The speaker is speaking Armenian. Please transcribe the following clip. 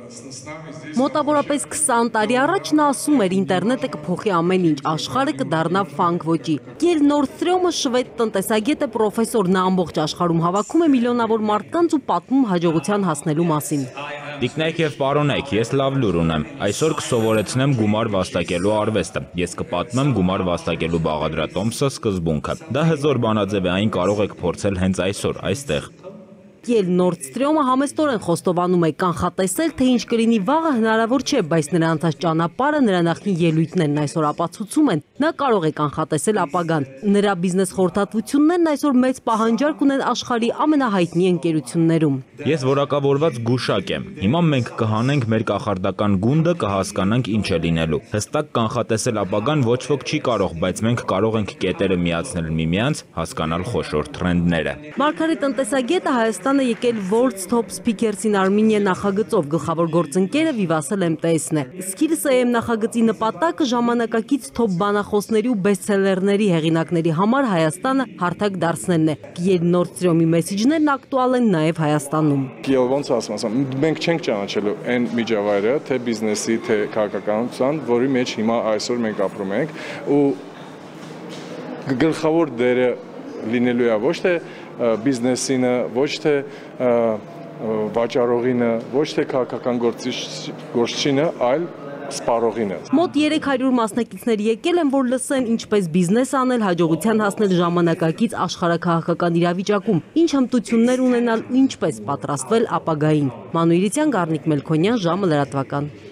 Մոտավորապես 20 տարի առաջ նա ասում էր ինտերնետը կփոխի ամեն ինչ, աշխարհը կդառնա ֆանկ ոճի։ Կիել Նորդստրյոմը շվեդ տնտեսագետ է, պրոֆեսոր, նա ամբողջ աշխարհում հավաքում է միլիոնավոր մարդկանց ու պատմում հաջողության հասնելու մասին։ Տիկնայք եւ պարոնայք, ես լավ լուր ունեմ։ Այսօր կսովորեցնեմ գումար վաստակելու արվեստը։ Ես կպատմեմ գումար վաստակելու բաղադրատոմսը սկզբունքը։ Դա հզոր բանաձև է, այն կարող եք փորձել հենց այսօր, այստեղ։ Կիել Նորդստրյոմը համեստորեն խոստովանում է, կանխատեսել, թե ինչ կլինի վաղը հնարավոր չէ, բայց նրա անցած ճանապարհը, նրա նախկին ելույթներն այսօր ապացուցում են, նա կարող է կանխատեսել ապագան։ Նրա բիզնես խորհրդատվություններն այսօր մեծ պահանջարկ ունեն աշխարհի ամենահայտնի ընկերություններում։ Ես որակավորված գուշակ եմ։ Հիմա մենք կհանենք մեր կախարդական գունդը, կհասկանանք ինչ է լինելու։ Հստակ կանխատեսել ապագան ոչ ոք չի կարող, բայց մենք կարող ենք կետերը միացնել միմյանց, հասկանալ խոշոր թրենդները։ Մարգարետ տնտեսագետը Հայաստանը եկել World's Top Speakers in Armenia նախագծով, գլխավոր գործընկերը Vivace MTS-ն է։ Skills AM նախագծի նպատակը ժամանակակից թոփ բանախոսների ու բեսթսելերների հեղինակների համար Հայաստանը հարթակ դարձնելն է։ Կիել Նորդստրյոմի մեսիջներն ակտուալ են նաև Հայաստանում։ Կիել ոնց ասում, մենք չենք ճանաչելու այն միջավայրը, թե բիզնեսի, թե քաղաքականության, որի մեջ հիմա այսօր մենք ապրում ենք, ու գլխավոր դերը լինելու է ոչ թե բիզնեսինը, ոչ թե վաճառողինը, ոչ թե քաղաքական գործչինը, այլ սպառողինը։ Մոտ 300 մասնակիցներ եկել են, որ լսեն ինչպես բիզնես անել, հաջողության հասնել ժամանակակից աշխարհաքաղաքական իրավիճակում, ինչ հմտություններ ունենալ ու ինչպես պատրաստվել ապագային։ Մանուիրիցյան, Գառնիկ Մելքոնյան, ժամը լրատվական։